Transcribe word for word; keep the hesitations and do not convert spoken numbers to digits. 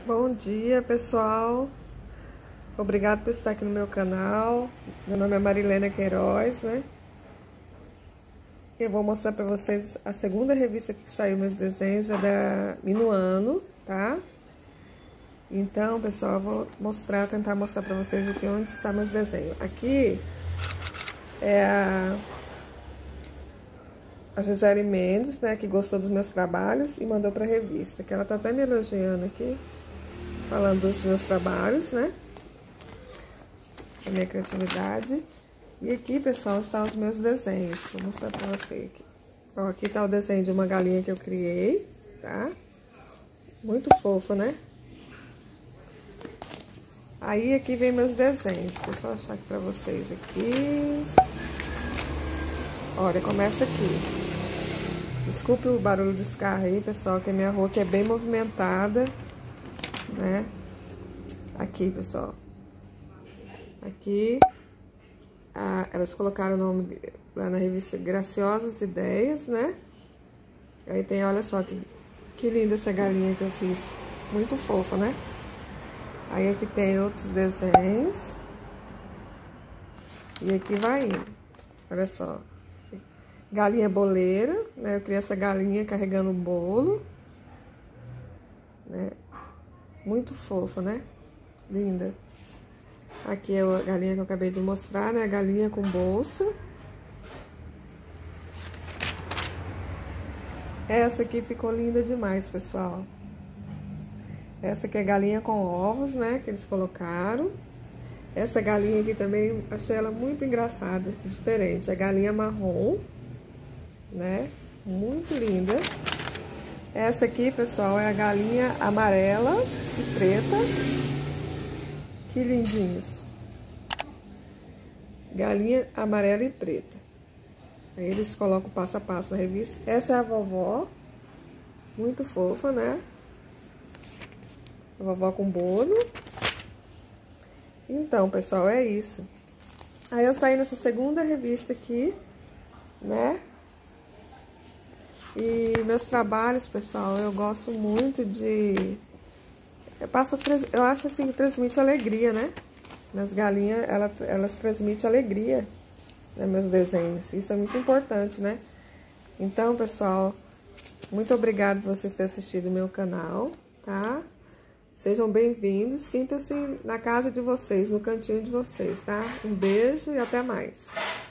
Bom dia, pessoal. Obrigado por estar aqui no meu canal. Meu nome é Marilena Queiroz, né? Eu vou mostrar para vocês a segunda revista que saiu meus desenhos, é da Minuano, tá? Então, pessoal, eu vou mostrar, tentar mostrar para vocês aqui onde está meus desenhos. Aqui é a, a Gisele Mendes, né, que gostou dos meus trabalhos e mandou para a revista, que ela tá até me elogiando aqui, falando dos meus trabalhos, né? A minha criatividade. E aqui, pessoal, estão os meus desenhos. Vou mostrar pra você aqui. Ó, aqui tá o desenho de uma galinha que eu criei, tá? Muito fofo, né? Aí, aqui vem meus desenhos. Deixa eu achar aqui pra vocês aqui. Olha, começa aqui. Desculpe o barulho dos carros aí, pessoal, que a minha rua aqui é bem movimentada, né? Aqui, pessoal. Aqui, a, elas colocaram o nome lá na revista Graciosas Ideias, né? Aí tem, olha só que, que linda essa galinha que eu fiz. Muito fofa, né? Aí aqui tem outros desenhos. E aqui vai indo. Olha só. Galinha boleira, né? Eu criei essa galinha carregando um bolo. Né? Muito fofa, né? Linda. Aqui é a galinha que eu acabei de mostrar, né? A galinha com bolsa. Essa aqui ficou linda demais, pessoal. Essa aqui é a galinha com ovos, né? Que eles colocaram. Essa galinha aqui também, achei ela muito engraçada, diferente. A galinha marrom, né? Muito linda. Essa aqui, pessoal, é a galinha amarela e preta. Que lindinhos. Galinha amarela e preta. Aí eles colocam passo a passo na revista. Essa é a vovó. Muito fofa, né? A vovó com bolo. Então, pessoal, é isso. Aí eu saí nessa segunda revista aqui, né? E meus trabalhos, pessoal, eu gosto muito de... Eu, passo, eu acho assim que transmite alegria, né? Nas galinhas, ela, elas transmitem alegria, né, meus desenhos. Isso é muito importante, né? Então, pessoal, muito obrigado por vocês terem assistido o meu canal, tá? Sejam bem-vindos, sintam-se na casa de vocês, no cantinho de vocês, tá? Um beijo e até mais.